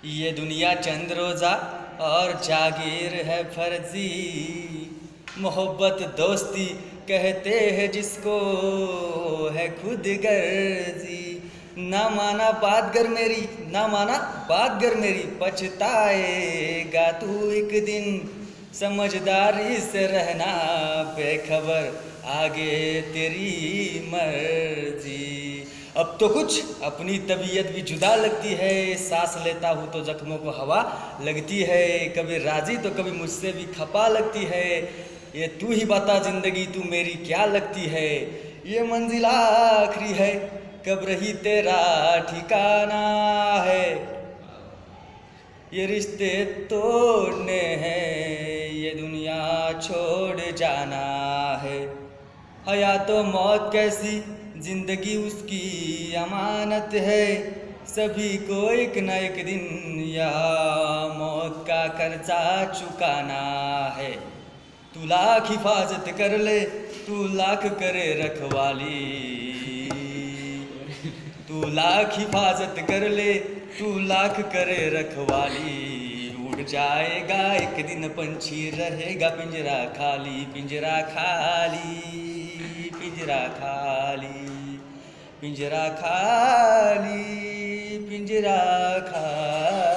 ये दुनिया चंद रोज़ा और जागीर है फर्जी। मोहब्बत दोस्ती कहते हैं जिसको है खुद गर्जी। ना माना बात गर मेरी, ना माना बात गर मेरी, पछताएगा तू एक दिन। समझदारी से रहना बेखबर, आगे तेरी मर्जी। अब तो कुछ अपनी तबीयत भी जुदा लगती है, सांस लेता हूँ तो जख्मों को हवा लगती है। कभी राजी तो कभी मुझसे भी खपा लगती है। ये तू ही बता जिंदगी तू मेरी क्या लगती है। ये मंजिल आखिरी है, कब रही तेरा ठिकाना है। ये रिश्ते तोड़ने हैं, ये दुनिया छोड़ जाना है। हया तो मौत कैसी जिंदगी उसकी अमानत है। सभी को एक न एक दिन यहाँ मौत का कर्जा चुकाना है। तू लाख हिफाजत कर ले, तू लाख करे रखवाली। तू लाख हिफाजत कर ले, तू लाख करे रखवाली। उड़ जाएगा एक दिन पंछी, रहेगा पिंजरा खाली, पिंजरा खाली, पिंजरा खाली, पिंजरा खाली, पिंजरा खाली।